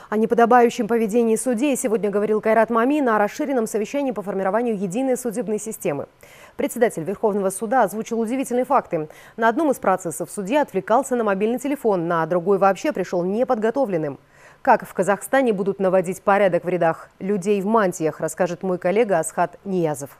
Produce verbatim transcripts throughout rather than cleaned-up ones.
О неподобающем поведении судей сегодня говорил Кайрат Мами на расширенном совещании по формированию единой судебной системы. Председатель Верховного суда озвучил удивительные факты. На одном из процессов судья отвлекался на мобильный телефон, на другой вообще пришел неподготовленным. Как в Казахстане будут наводить порядок в рядах людей в мантиях, расскажет мой коллега Асхат Ниязов.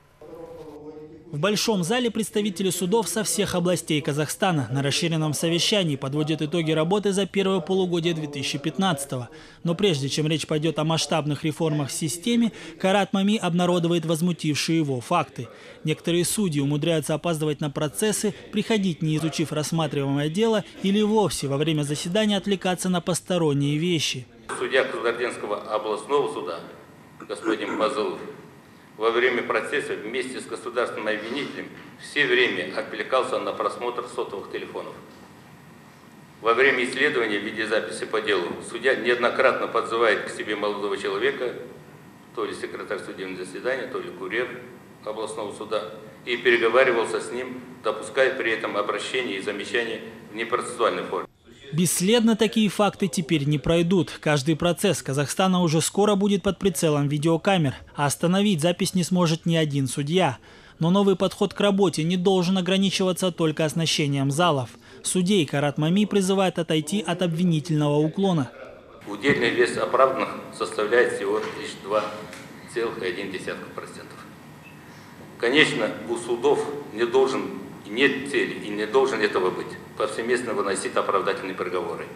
В Большом зале представители судов со всех областей Казахстана на расширенном совещании подводят итоги работы за первое полугодие две тысячи пятнадцатого. Но прежде чем речь пойдет о масштабных реформах в системе, Кайрат Мами обнародует возмутившие его факты. Некоторые судьи умудряются опаздывать на процессы, приходить, не изучив рассматриваемое дело, или вовсе во время заседания отвлекаться на посторонние вещи. Судья Кызылординского областного суда, господин Пазылов, во время процесса вместе с государственным обвинителем все время отвлекался на просмотр сотовых телефонов. Во время исследования видеозаписи по делу судья неоднократно подзывает к себе молодого человека, то ли секретарь судебного заседания, то ли курьер областного суда, и переговаривался с ним, допуская при этом обращение и замечания в непроцессуальной форме. Бесследно такие факты теперь не пройдут. Каждый процесс Казахстана уже скоро будет под прицелом видеокамер, а остановить запись не сможет ни один судья. Но новый подход к работе не должен ограничиваться только оснащением залов. Судей Кайрат Мами призывает отойти от обвинительного уклона. Удельный вес оправданных составляет всего лишь два целых одна десятая процента. Конечно, у судов не должен, нет цели и не должен этого быть повсеместно выносить оправдательные приговоры.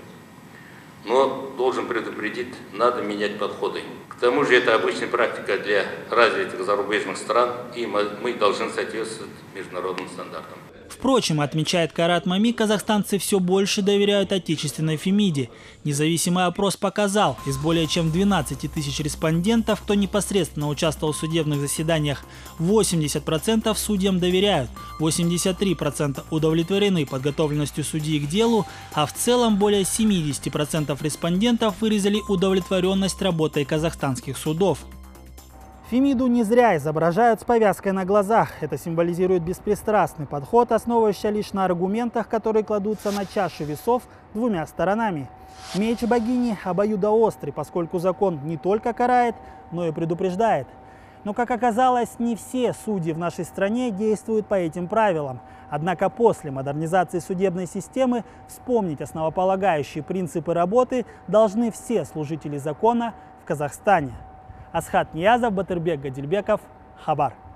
Но должен предупредить, надо менять подходы. К тому же это обычная практика для развитых зарубежных стран, и мы должны соответствовать международным стандартам. Впрочем, отмечает Кайрат Мами, казахстанцы все больше доверяют отечественной Фемиде. Независимый опрос показал, из более чем двенадцати тысяч респондентов, кто непосредственно участвовал в судебных заседаниях, восемьдесят процентов судьям доверяют, восемьдесят три процента удовлетворены подготовленностью судьи к делу, а в целом более семидесяти процентов респондентов выразили удовлетворенность работой казахстанских судов. Фемиду не зря изображают с повязкой на глазах. Это символизирует беспристрастный подход, основывающийся лишь на аргументах, которые кладутся на чашу весов двумя сторонами. Меч богини обоюдоострый, поскольку закон не только карает, но и предупреждает. Но, как оказалось, не все судьи в нашей стране действуют по этим правилам. Однако после модернизации судебной системы вспомнить основополагающие принципы работы должны все служители закона в Казахстане. Асхат Ниязов, Батырбек Гадильбеков, Хабар.